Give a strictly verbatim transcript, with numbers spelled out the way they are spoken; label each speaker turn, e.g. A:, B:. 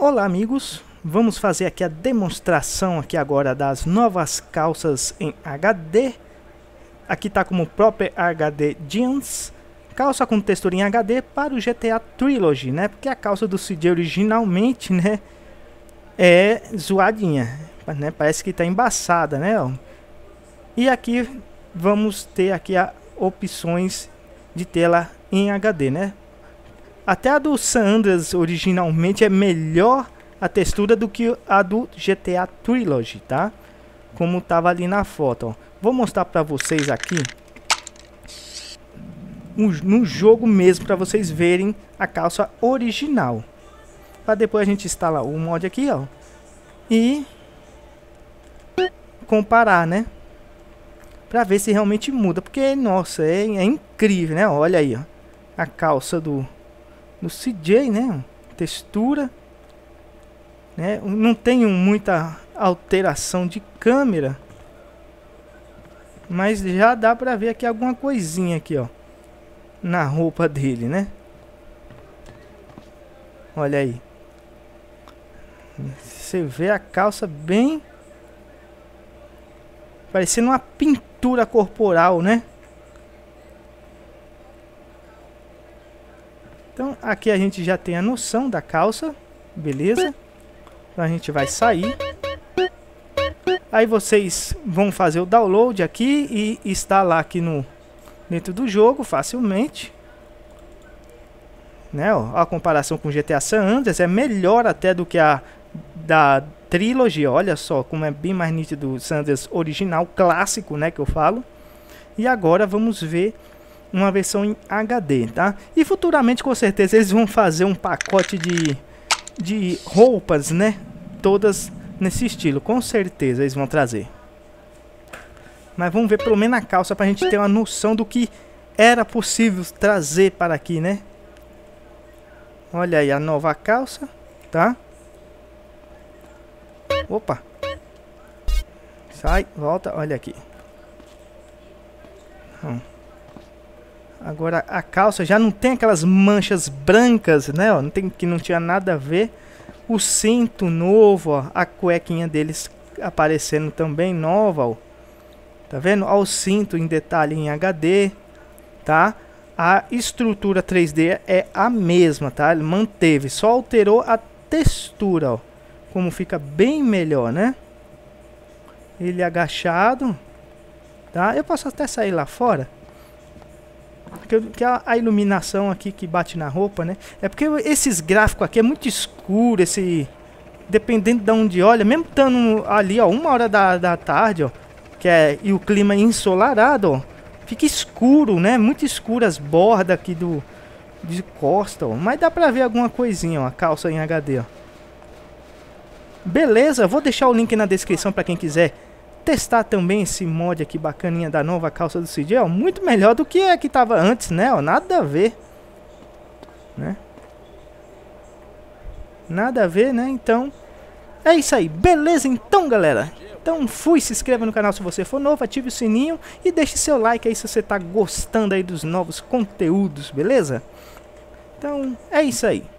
A: Olá amigos, vamos fazer aqui a demonstração aqui agora das novas calças em H D. Aqui está como Proper H D Jeans, calça com textura em H D para o G T A Trilogy, né? Porque a calça do C J originalmente, né, é zoadinha, né? Parece que está embaçada, né? Ó. E aqui vamos ter aqui as opções de tela em H D, né? Até a do San Andreas originalmente é melhor a textura do que a do G T A Trilogy, tá? Como tava ali na foto, ó. Vou mostrar para vocês aqui no jogo mesmo, para vocês verem a calça original. Para depois a gente instalar o mod aqui, ó, e comparar, né? Para ver se realmente muda, porque nossa, é, é incrível, né? Olha aí, ó, a calça do no C J, né? Textura, né? Não tem muita alteração de câmera, mas já dá pra ver aqui alguma coisinha aqui, ó, na roupa dele, né? Olha aí, você vê a calça bem parecendo uma pintura corporal, né? Então aqui a gente já tem a noção da calça, beleza? Então a gente vai sair. Aí vocês vão fazer o download aqui e instalar aqui no dentro do jogo facilmente, né? Ó, a comparação com o G T A San Andreas é melhor até do que a da Trilogy. Olha só como é bem mais nítido o San Andreas original, clássico, né, que eu falo. E agora vamos ver uma versão em H D, tá? E futuramente com certeza eles vão fazer um pacote de, de roupas, né? Todas nesse estilo, com certeza eles vão trazer. Mas vamos ver pelo menos a calça pra gente ter uma noção do que era possível trazer para aqui, né? Olha aí a nova calça, tá? Opa! Sai, volta, olha aqui. Hum. Agora a calça já não tem aquelas manchas brancas, né? Ó, não tem, que não tinha nada a ver. O cinto novo, ó, a cuequinha deles aparecendo também nova, ó. Tá vendo? Ó, o cinto em detalhe em H D, tá? A estrutura três D é a mesma, tá? Ele manteve, só alterou a textura, ó. Como fica bem melhor, né? Ele agachado, tá? Eu posso até sair lá fora. Que, que a, a iluminação aqui que bate na roupa, né? É porque esses gráficos aqui é muito escuro, esse... Dependendo de onde olha, mesmo estando ali, ó, uma hora da, da tarde, ó, que é, e o clima ensolarado, ó, fica escuro, né? Muito escuro as bordas aqui do... de costa, ó. Mas dá pra ver alguma coisinha, ó, a calça em H D, ó. Beleza, vou deixar o link na descrição pra quem quiser testar também esse mod aqui bacaninha da nova calça do C J, ó, muito melhor do que a que tava antes, né, ó, nada a ver, né, nada a ver, né, então, é isso aí, beleza, então, galera, então fui, se inscreva no canal se você for novo, ative o sininho e deixe seu like aí se você tá gostando aí dos novos conteúdos, beleza, então, é isso aí.